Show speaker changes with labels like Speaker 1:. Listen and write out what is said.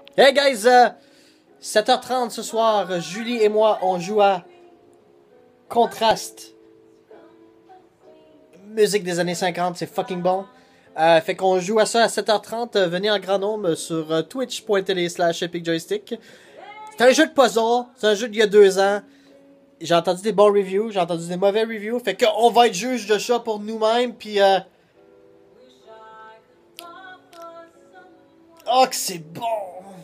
Speaker 1: Hey guys, 7h30 ce soir, Julie et moi, on joue à Contraste. Musique des années 50, c'est fucking bon. Fait qu'on joue à ça à 7h30, venez en grand nombre sur twitch.tv/epicjoystick. C'est un jeu de puzzle, c'est un jeu d'il y a 2 ans. J'ai entendu des bons reviews, j'ai entendu des mauvais reviews, fait qu'on va être juge de ça pour nous-mêmes, puis oh que c'est bon!